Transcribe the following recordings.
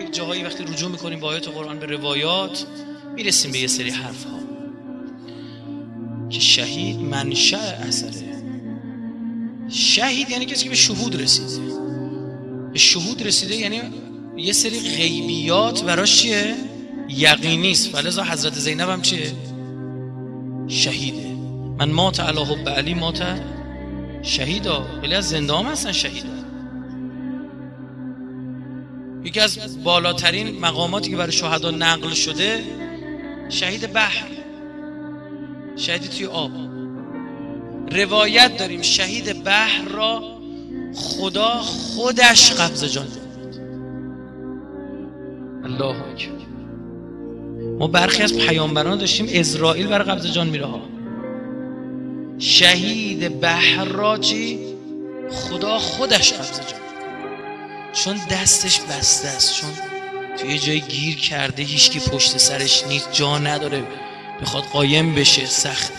جاهایی وقتی رجوع میکنیم با آیات قرآن به روایات میرسیم به یه سری حرف ها که شهید منشأ اثره. شهید یعنی کسی که به شهود رسیده. به شهود رسیده یعنی یه سری غیبیات براش چیه؟ یقینی است. فلذا حضرت زینب هم چیه؟ شهیده. من مات علی حب علی مات شهیدا. خیلی از زنده هم هستن شهیدا. یکی از بالاترین مقاماتی که برای شهدا نقل شده شهید بحر، شهید توی آب. روایت داریم شهید بحر را خدا خودش قبض جان داد. الله اکبر. ما برخی از پیامبران داشتیم اسرائیل بر قبض جان میره ها. شهید بحر را چی؟ خدا خودش قبض جان، چون دستش بسته است، چون توی جای گیر کرده، هیچکی پشت سرش نیست، جا نداره بخواد قایم بشه، سخته.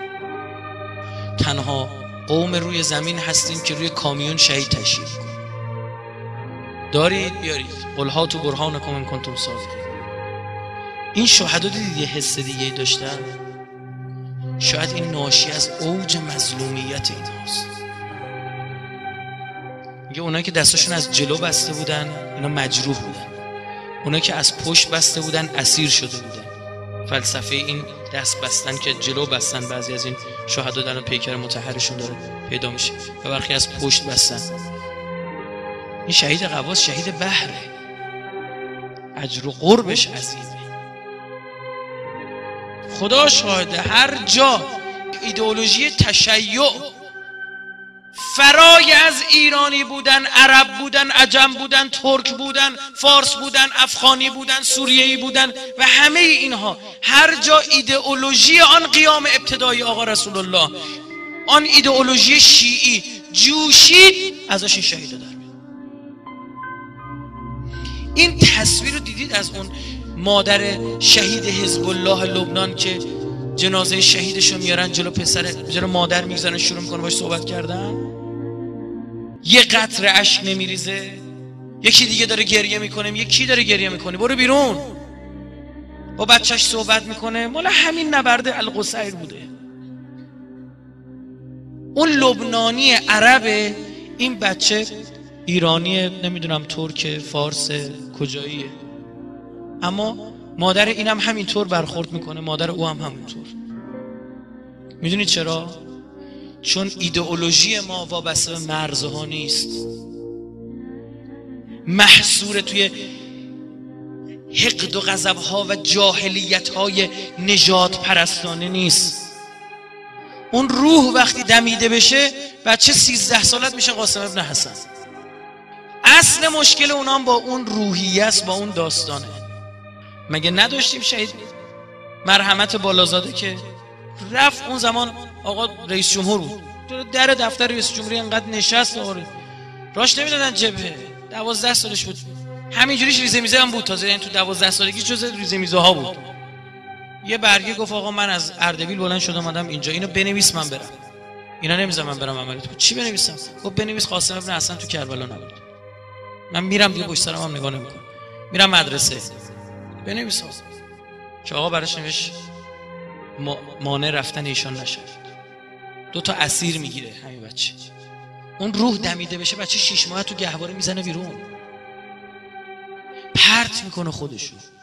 تنها قوم روی زمین هستیم که روی کامیون شهید تشریف کنیم. دارید بیارید. قل هاتوا برهانکم ان کنتم صادقین. این شهدا دیدید یه حس دیگه داشتن. شاید این ناشی از اوج مظلومیت اینهاست. میگه اونایی که دستاشون از جلو بسته بودن اینا مجروح بودن، اونایی که از پشت بسته بودن اسیر شده بودن. فلسفه این دست بستن که جلو بستن، بعضی از این شهدا در پیکر مطهرشون داره پیدا میشه و برخی از پشت بستن. این شهید قواس شهید بحره، اجر و قربش عظیمه. خدا شاهده هر جا ایدئولوژی تشیع فرای از ایرانی بودن، عرب بودن، عجم بودن، ترک بودن، فارس بودن، افغانی بودن، سوریه‌ای بودن و همه اینها، هر جا ایدئولوژی آن قیام ابتدایی آقا رسول الله، آن ایدئولوژی شیعی جوشید، ازش این شهیدا در میاد. این تصویر رو دیدید از اون مادر شهید حزب الله لبنان که جنازه شهیدشو میارن جلو مادر میگذارن، شروع میکنه باش صحبت کردن، یه قطره اشک نمیریزه. یکی دیگه داره گریه میکنه، یکی داره گریه میکنه، برو بیرون. با بچهش صحبت میکنه، مال همین نبرد القصیر بوده. اون لبنانی عربه، این بچه ایرانی، نمیدونم ترک، فارس، کجاییه، اما مادر اینم همینطور برخورد میکنه، مادر او هم همینطور. میدونید چرا؟ چون ایدئولوژی ما وابسته به مرزها نیست، محصور توی حقد و غضب‌ها و جاهلیت‌های نژاد پرستانه نیست. اون روح وقتی دمیده بشه، بچه 13 سالت میشه قاسم ابن حسن. اصل مشکل اونام با اون روحیه است، با اون داستانه. مگه نداشتیم شهید مرحمت بالازاده که رفت اون زمان آقا رئیس جمهور بود، در دفتر رئیس جمهوری انقدر نشست راش نمیدادن جبهه، 12 سالش بود، همینجوریش ریزه میزه هم بود، تازه یعنی تو 12 سالگی جزء ریزه میزه ها بود. یه برگه گفت آقا من از اردبیل بلند شدم اومدم اینجا، اینو بنویس من برم. اینا نمیذارن من برم عملیات. چی بنویسم؟ گفت بنویس قاسم ابن حسن تو کربلا نبود. من میرم دیگه پشت سرم هم نگاه نمیکنم، میرم مدرسه. بنویس که آقا براش نوشت مانع رفتن ایشان نشه. 2 تا اسیر میگیره همین بچه. اون روح دمیده بشه، بچه 6 ماه تو گهواره میزنه بیرون، پرت میکنه خودشو.